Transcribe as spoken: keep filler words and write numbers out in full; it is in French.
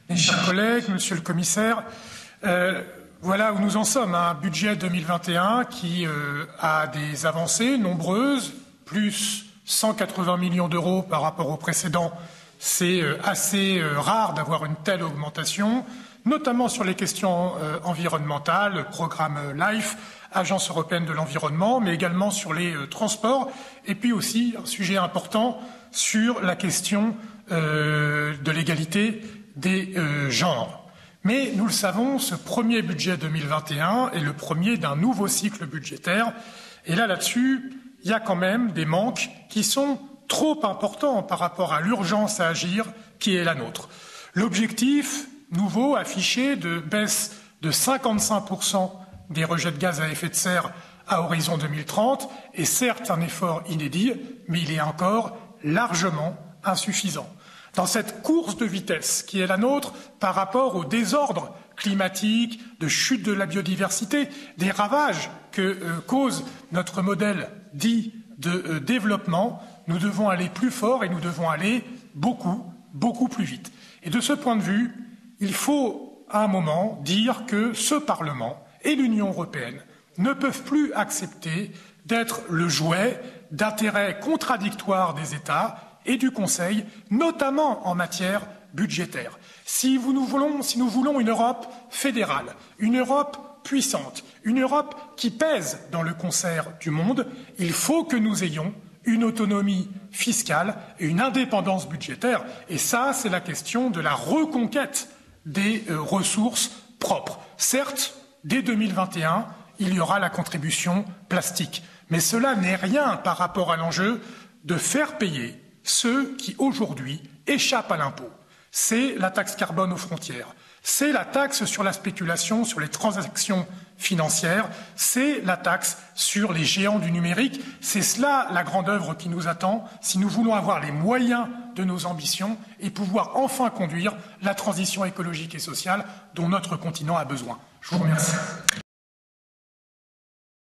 Mes chers collègues, monsieur le commissaire, euh, voilà où nous en sommes. Un budget deux mille vingt et un qui euh, a des avancées nombreuses, plus cent quatre-vingts millions d'euros par rapport au précédent. C'est euh, assez euh, rare d'avoir une telle augmentation, notamment sur les questions euh, environnementales, programme LIFE, Agence européenne de l'environnement, mais également sur les euh, transports, et puis aussi un sujet important sur la question euh, de l'égalité des euh, genres. Mais nous le savons, ce premier budget deux mille vingt et un est le premier d'un nouveau cycle budgétaire. Et là, là-dessus, il y a quand même des manques qui sont trop importants par rapport à l'urgence à agir qui est la nôtre. L'objectif nouveau affiché de baisse de cinquante-cinq pour cent des rejets de gaz à effet de serre à horizon deux mille trente est certes un effort inédit, mais il est encore largement insuffisant. Dans cette course de vitesse qui est la nôtre par rapport au désordre climatique, de chute de la biodiversité, des ravages que euh, cause notre modèle dit de euh, développement, nous devons aller plus fort et nous devons aller beaucoup, beaucoup plus vite. Et de ce point de vue, il faut à un moment dire que ce Parlement et l'Union européenne ne peuvent plus accepter d'être le jouet d'intérêts contradictoires des États et du Conseil, notamment en matière budgétaire. Si nous voulons, si nous voulons une Europe fédérale, une Europe puissante, une Europe qui pèse dans le concert du monde, il faut que nous ayons une autonomie fiscale et une indépendance budgétaire. Et ça, c'est la question de la reconquête des euh, ressources propres. Certes, dès deux mille vingt et un, il y aura la contribution plastique. Mais cela n'est rien par rapport à l'enjeu de faire payer ceux qui, aujourd'hui, échappent à l'impôt. C'est la taxe carbone aux frontières, c'est la taxe sur la spéculation, sur les transactions financières, c'est la taxe sur les géants du numérique. C'est cela la grande œuvre qui nous attend si nous voulons avoir les moyens de nos ambitions et pouvoir enfin conduire la transition écologique et sociale dont notre continent a besoin. Je vous remercie.